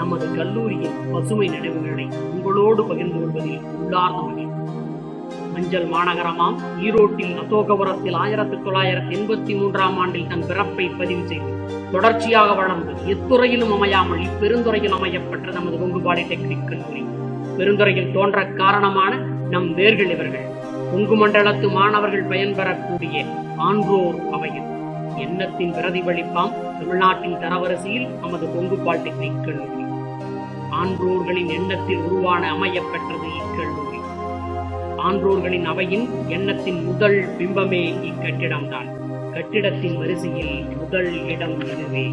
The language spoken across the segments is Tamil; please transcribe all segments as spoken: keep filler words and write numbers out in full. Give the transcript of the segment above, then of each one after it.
நமது கல்லூரியின் பசுமை நினைவுகளை உங்களோடு பகிர்ந்து கொள்வதில் உள்ளார்ந்த மகிழ்ச்சி. மஞ்சள் மாநகரமாம் ஈரோட்டில் அசோகபுரத்தில் ஆயிரத்தி தொள்ளாயிரத்தி எண்பத்தி மூன்றாம் ஆண்டில் தன் பிறப்பை பதிவு செய்து தொடர்ச்சியாக வளர்ந்து எத்துறையிலும் அமையாமல் இப்பெருந்துறையில் அமையப்பட்ட நமது கொங்கு பாலிடெக்னிக் கல்லூரி. பெருந்துறையில் தோன்ற காரணமான நம் வேர்கள் இவர்கள். கொங்கு மண்டலத்து மாணவர்கள் பயன்பெறக்கூடிய ஆன்றோர் அவையில் எண்ணத்தின் பிரதிபலிப்பாம் தமிழ்நாட்டின் தரவரிசையில் நமது கொங்கு பாலிடெக்னிக் கல்லூரி. ஆன்றோர்களின் எண்ணத்தில் உருவான அமையப்பெற்றது இக்கல்லூரி. ஆன்றோர்களின் அவையின் எண்ணத்தின் முதல் பிம்பமே இக்கட்டிடம்தான். கட்டிடத்தின் வரிசையில் முதல் இடம் இதுவே.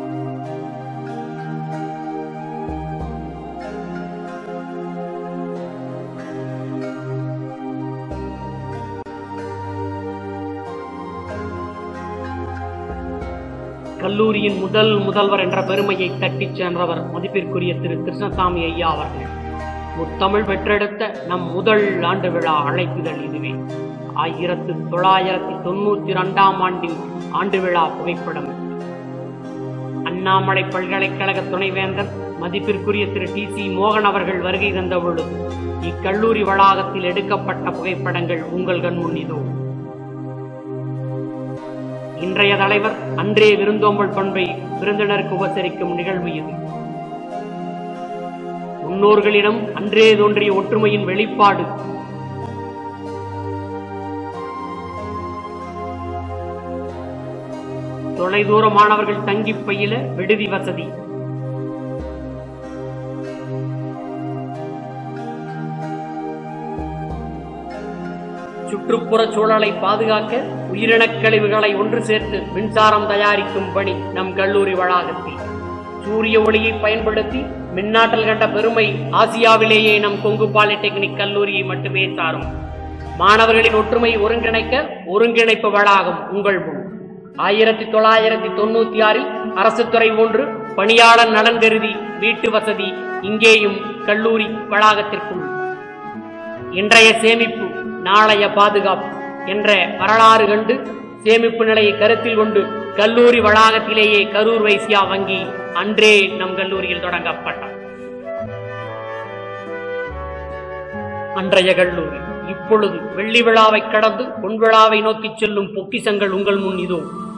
கல்லூரியின் முதல் முதல்வர் என்ற பெருமையை தட்டிச் சென்றவர் மதிப்பிற்குரிய திரு கிருஷ்ணசாமி ஐயா அவர்கள். முத்தமிழ் பெற்றெடுத்த நம் முதல் ஆண்டு விழா அழைப்புதல் இதுவே. ஆயிரத்தி தொள்ளாயிரத்தி தொண்ணூத்தி இரண்டாம் ஆண்டின் ஆண்டு விழா புகைப்படம். அண்ணாமலை பல்கலைக்கழக துணைவேந்தர் மதிப்பிற்குரிய திரு டி சி மோகன் அவர்கள் வருகை தந்த பொழுது இக்கல்லூரி வளாகத்தில் எடுக்கப்பட்ட புகைப்படங்கள் உங்கள் கண் முன்னிதோ. இன்றைய தலைவர் அன்றே விருந்தோம்பல் பண்பை விருந்தினருக்கு உபசரிக்கும் நிகழ்வு இது. முன்னோர்களிடம் அன்றே தோன்றிய ஒற்றுமையின் வெளிப்பாடு. தொலைதூர மாணவர்கள் தங்கி பயில விடுதி வசதி. சுற்றுப்புற சூழலை பாதுகாக்க உயிரினக் கழிவுகளை ஒன்று சேர்த்து மின்சாரம் தயாரிக்கும் பணி நம் கல்லூரி வளாகத்தில். சூரிய ஒளியை பயன்படுத்தி மின்னாற்றல் கண்ட பெருமை ஆசியாவிலேயே நம் கொங்கு பாலிடெக்னிக் கல்லூரியை மட்டுமே சாரும். மாணவர்களின் ஒற்றுமை ஒருங்கிணைக்க ஒருங்கிணைப்பு வளாகம் உங்கள் முன். ஆயிரத்தி தொள்ளாயிரத்தி தொண்ணூத்தி ஆறில் அரசு துறை ஒன்று பணியாளர் நலன் கருதி வீட்டு வசதி இங்கேயும் கல்லூரி வளாகத்திற்குள். இன்றைய சேமிப்பு நாளைய பாதுகாப்பு என்ற வரலாறு கண்டு சேமிப்பு நிலையை கருத்தில் கொண்டு கல்லூரி வளாகத்திலேயே கரூர் வைசியா வங்கி அன்றே நம் கல்லூரியில் தொடங்கப்பட்டார். அன்றைய கல்லூரி இப்பொழுது வெள்ளி விழாவை கடந்து பொன் விழாவை நோக்கி செல்லும் பொக்கிசங்கள் உங்கள் முன் இதோ.